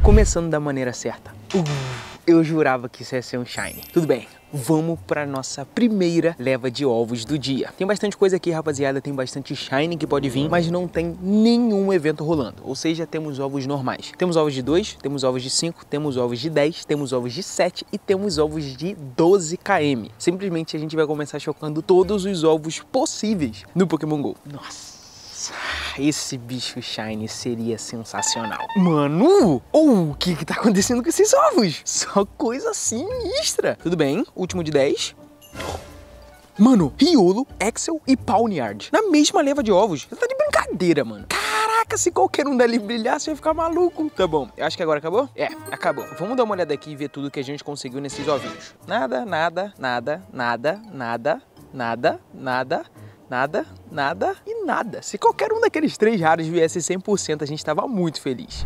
Começando da maneira certa. Eu jurava que isso ia ser um Shine. Tudo bem, vamos para nossa primeira leva de ovos do dia. Tem bastante coisa aqui, rapaziada, tem bastante Shine que pode vir, mas não tem nenhum evento rolando. Ou seja, temos ovos normais. Temos ovos de 2, temos ovos de 5, temos ovos de 10, temos ovos de 7 e temos ovos de 12 km. Simplesmente a gente vai começar chocando todos os ovos possíveis no Pokémon GO. Nossa! Esse bicho Shine seria sensacional. Mano, o que tá acontecendo com esses ovos? Só coisa sinistra. Tudo bem, último de 10. Mano, Riolo, Axel e Pawniard na mesma leva de ovos. Você tá de brincadeira, mano. Caraca, se qualquer um dali brilhasse, eu ia ficar maluco. Tá bom, eu acho que agora acabou? É, acabou. Vamos dar uma olhada aqui e ver tudo que a gente conseguiu nesses ovinhos. Nada, nada, nada, nada, nada, nada, nada, nada, nada e nada. Se qualquer um daqueles 3 raros viesse 100%, a gente tava muito feliz.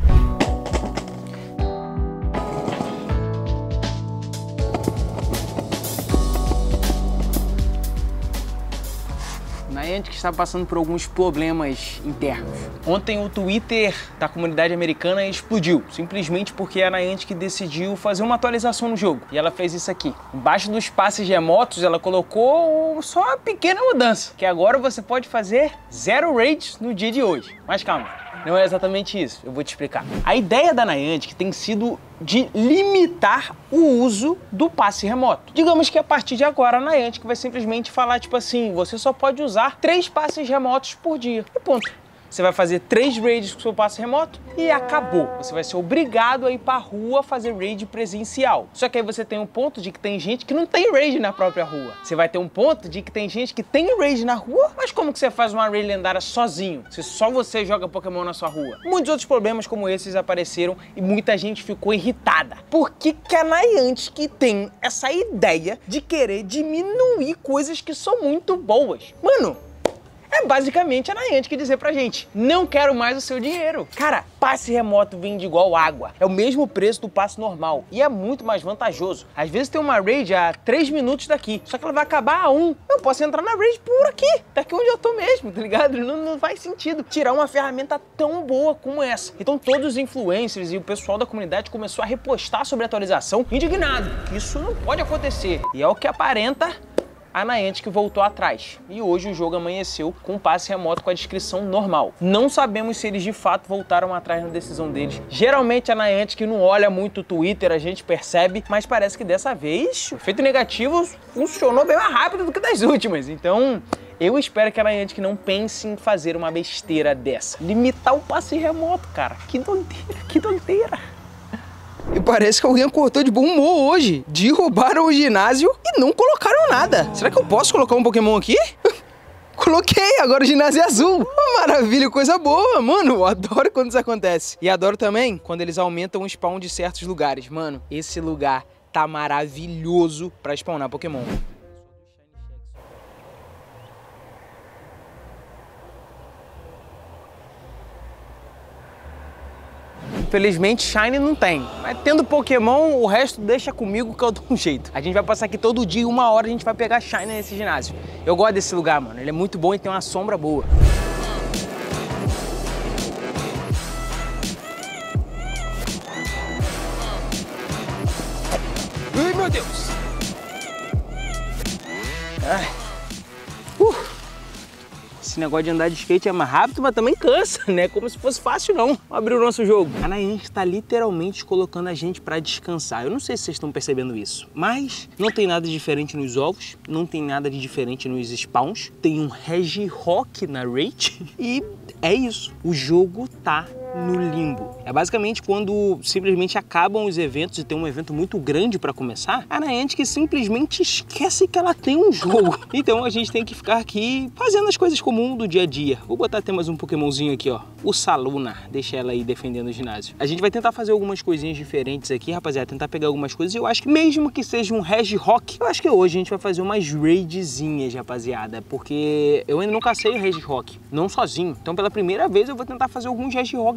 Niantic está passando por alguns problemas internos. Ontem o Twitter da comunidade americana explodiu, simplesmente porque a Niantic decidiu fazer uma atualização no jogo. E ela fez isso aqui. Embaixo dos passes remotos, ela colocou só uma pequena mudança, que agora você pode fazer 0 raids no dia de hoje. Mas calma, não é exatamente isso, eu vou te explicar. A ideia da Niantic tem sido de limitar o uso do passe remoto. Digamos que a partir de agora a Niantic vai simplesmente falar tipo assim, você só pode usar 3 passes remotos por dia. E ponto. Você vai fazer 3 raids com o seu passe remoto e acabou. Você vai ser obrigado a ir pra rua fazer raid presencial. Só que aí você tem um ponto de que tem gente que não tem raid na própria rua. Você vai ter um ponto de que tem gente que tem raid na rua, mas como que você faz uma raid lendária sozinho? Se só você joga Pokémon na sua rua? Muitos outros problemas como esses apareceram e muita gente ficou irritada. Por que que a Niantic tem essa ideia de querer diminuir coisas que são muito boas? Mano, é basicamente a Niantic dizer pra gente, não quero mais o seu dinheiro. Cara, passe remoto vende igual água. É o mesmo preço do passe normal e é muito mais vantajoso. Às vezes tem uma raid a 3 minutos daqui, só que ela vai acabar a 1. Eu posso entrar na raid por aqui, daqui onde eu tô mesmo, tá ligado? Não faz sentido tirar uma ferramenta tão boa como essa. Então todos os influencers e o pessoal da comunidade começou a repostar sobre a atualização indignado. Isso não pode acontecer. E é o que aparenta. A Niantic voltou atrás e hoje o jogo amanheceu com um passe remoto com a descrição normal. Não sabemos se eles de fato voltaram atrás na decisão deles. Geralmente a Niantic não olha muito o Twitter, a gente percebe, mas parece que dessa vez o efeito negativo funcionou bem mais rápido do que das últimas. Então eu espero que a Niantic não pense em fazer uma besteira dessa. Limitar o passe remoto, cara. Que doideira, que doideira. E parece que alguém acordou de bom humor hoje. Derrubaram o ginásio e não colocaram nada. Será que eu posso colocar um Pokémon aqui? Coloquei, agora o ginásio é azul. Maravilha, coisa boa, mano. Eu adoro quando isso acontece. E adoro também quando eles aumentam o spawn de certos lugares. Mano, esse lugar tá maravilhoso pra spawnar Pokémon. Infelizmente, Shine não tem. Mas tendo Pokémon, o resto deixa comigo que eu dou um jeito. A gente vai passar aqui todo dia, 1 hora, a gente vai pegar Shine nesse ginásio. Eu gosto desse lugar, mano. Ele é muito bom e tem uma sombra boa. Ai, meu Deus! Ai. Esse negócio de andar de skate é mais rápido, mas também cansa, né? Como se fosse fácil, não. Vamos abrir o nosso jogo. A Niantic tá literalmente colocando a gente pra descansar. Eu não sei se vocês estão percebendo isso, mas não tem nada de diferente nos ovos, não tem nada de diferente nos spawns. Tem um Regirock na raid e é isso. O jogo tá no limbo. É basicamente quando simplesmente acabam os eventos e tem um evento muito grande para começar, a Niantic simplesmente esquece que ela tem um jogo. Então a gente tem que ficar aqui fazendo as coisas comuns do dia a dia. Vou botar até mais um Pokémonzinho aqui, ó. O Saluna. Deixa ela aí defendendo o ginásio. A gente vai tentar fazer algumas coisinhas diferentes aqui, rapaziada. Tentar pegar algumas coisas. E eu acho que mesmo que seja um Regirock, eu acho que hoje a gente vai fazer umas raidzinhas, rapaziada. Porque eu ainda não cacei o Regirock. Não sozinho. Então pela primeira vez eu vou tentar fazer alguns Regirocks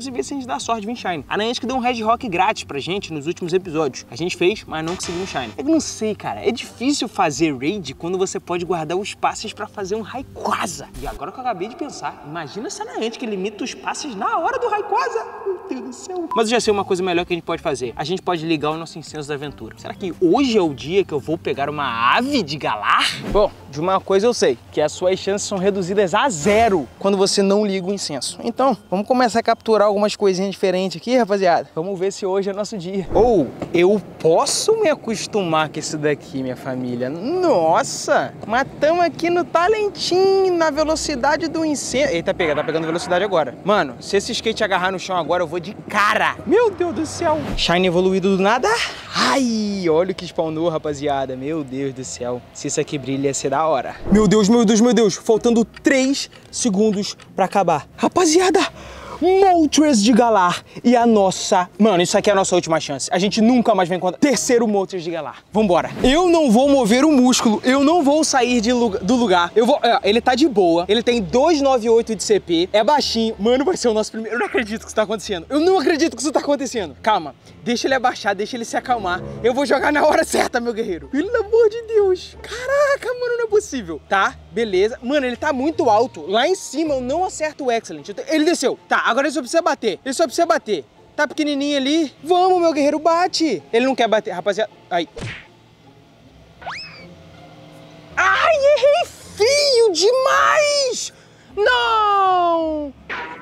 e ver se a gente dá sorte de vir Shine. A Niantic deu um Red Rock grátis pra gente nos últimos episódios. A gente fez, mas não conseguimos Shine. Eu não sei, cara. É difícil fazer raid quando você pode guardar os passes pra fazer um Rayquaza. E agora que eu acabei de pensar, imagina se a Niantic limita os passes na hora do Rayquaza. Meu Deus do céu. Mas eu já sei uma coisa melhor que a gente pode fazer. A gente pode ligar o nosso incenso da aventura. Será que hoje é o dia que eu vou pegar uma ave de Galar? Bom, de uma coisa eu sei, que as suas chances são reduzidas a 0 quando você não liga o incenso. Então, vamos começar a capturar algumas coisinhas diferentes aqui, rapaziada. Vamos ver se hoje é nosso dia. Ou eu posso me acostumar com isso daqui, minha família. Nossa, mas estamos aqui no talentinho, na velocidade do incenso. Eita, tá pegando velocidade agora. Mano, se esse skate agarrar no chão agora, eu vou de cara. Meu Deus do céu. Shine evoluído do nada. Ai, olha o que spawnou, rapaziada. Meu Deus do céu. Se isso aqui brilha, ia ser da hora. Meu Deus, meu Deus, meu Deus. Faltando 3 segundos pra acabar. Rapaziada, Moltres de Galar e a nossa... Mano, isso aqui é a nossa última chance. A gente nunca mais vai encontrar terceiro Moltres de Galar. Vambora. Eu não vou mover o músculo. Eu não vou sair do lugar. Eu vou... ele tá de boa. Ele tem 298 de CP. É baixinho. Mano, vai ser o nosso primeiro... Eu não acredito que isso tá acontecendo. Eu não acredito que isso tá acontecendo. Calma. Deixa ele abaixar. Deixa ele se acalmar. Eu vou jogar na hora certa, meu guerreiro. Pelo amor de Deus. Caraca, mano, não é possível. Tá, beleza. Mano, ele tá muito alto. Lá em cima eu não acerto o Excellent. Ele desceu. Tá, agora ele só precisa bater. Ele só precisa bater. Tá pequenininho ali. Vamos, meu guerreiro, bate. Ele não quer bater, rapaziada. Aí. Ai, errei feio demais. Não.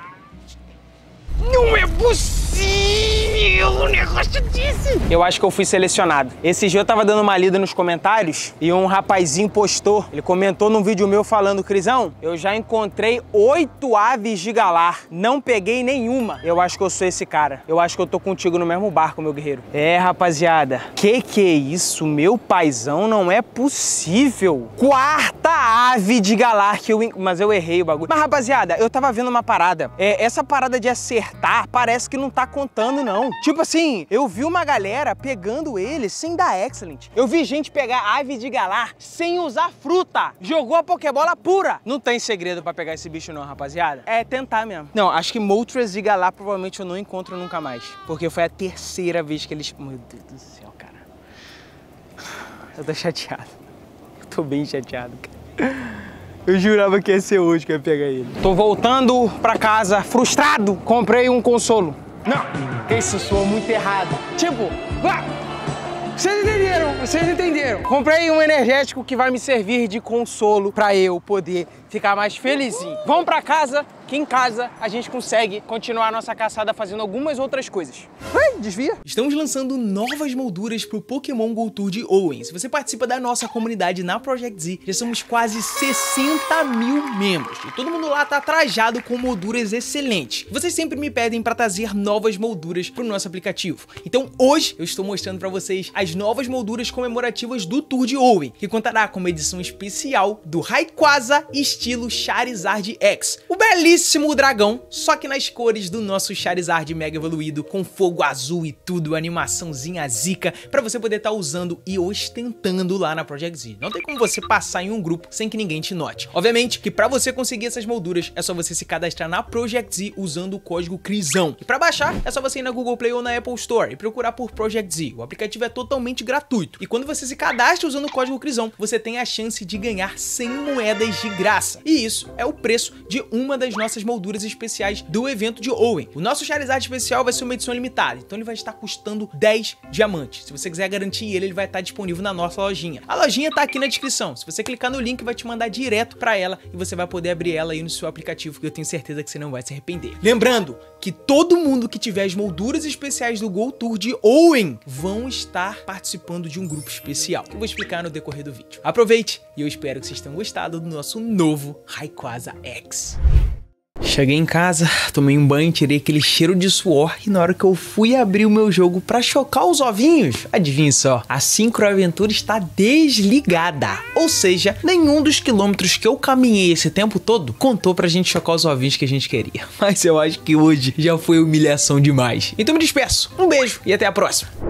Não é possível um negócio desse. Eu acho que eu fui selecionado. Esse dia eu tava dando uma lida nos comentários e um rapazinho postou. Ele comentou num vídeo meu falando: Crisão, eu já encontrei 8 aves de Galar. Não peguei nenhuma. Eu acho que eu sou esse cara. Eu acho que eu tô contigo no mesmo barco, meu guerreiro. É, rapaziada. Que é isso? Meu paizão, não é possível. 4ª ave de Galar que eu... Mas eu errei o bagulho. Mas, rapaziada, eu tava vendo uma parada. Essa parada de acertar parece que não tá contando, não. Tipo assim, eu vi uma galera pegando ele sem dar Excellent. Eu vi gente pegar ave de Galar sem usar fruta. Jogou a Pokébola pura. Não tem segredo pra pegar esse bicho não, rapaziada. É tentar mesmo. Não, acho que Moltres de Galar provavelmente eu não encontro nunca mais. Porque foi a 3ª vez que eles... Meu Deus do céu, cara. Eu tô chateado. Eu tô bem chateado, cara. Eu jurava que ia ser hoje que eu ia pegar ele. Tô voltando pra casa frustrado. Comprei um consolo. Não, isso soou muito errado. Tipo, vocês entenderam. Comprei um energético que vai me servir de consolo pra eu poder ficar mais felizinho. Vamos pra casa, que em casa a gente consegue continuar a nossa caçada fazendo algumas outras coisas. Desvia. Estamos lançando novas molduras pro Pokémon Go Tour de Hoenn. Se você participa da nossa comunidade na Project Z, já somos quase 60 mil membros. E todo mundo lá tá trajado com molduras excelentes. Vocês sempre me pedem para trazer novas molduras pro nosso aplicativo. Então hoje eu estou mostrando para vocês as novas molduras comemorativas do Tour de Hoenn, que contará com uma edição especial do Rayquaza estilo Charizard X. O belíssimo dragão, só que nas cores do nosso Charizard Mega evoluído, com fogo azul e tudo, animaçãozinha zica, pra você poder estar usando e ostentando lá na Project Z. Não tem como você passar em um grupo sem que ninguém te note. Obviamente que pra você conseguir essas molduras, é só você se cadastrar na Project Z usando o código CRISÃO. E pra baixar, é só você ir na Google Play ou na Apple Store e procurar por Project Z. O aplicativo é totalmente gratuito. E quando você se cadastra usando o código CRISÃO, você tem a chance de ganhar 100 moedas de graça. E isso é o preço de uma das nossas molduras especiais do evento de Hoenn. O nosso Charizard especial vai ser uma edição limitada, então ele vai estar custando 10 diamantes. Se você quiser garantir ele vai estar disponível na nossa lojinha. A lojinha tá aqui na descrição. Se você clicar no link, vai te mandar direto pra ela e você vai poder abrir ela aí no seu aplicativo, que eu tenho certeza que você não vai se arrepender. Lembrando que todo mundo que tiver as molduras especiais do Go Tour de Hoenn vão estar participando de um grupo especial, que eu vou explicar no decorrer do vídeo. Aproveite e eu espero que vocês tenham gostado do nosso novo Rayquaza X. Cheguei em casa, tomei um banho, tirei aquele cheiro de suor e na hora que eu fui abrir o meu jogo pra chocar os ovinhos, adivinha só, a Sincroaventura está desligada. Ou seja, nenhum dos quilômetros que eu caminhei esse tempo todo contou pra gente chocar os ovinhos que a gente queria. Mas eu acho que hoje já foi humilhação demais. Então me despeço, um beijo e até a próxima.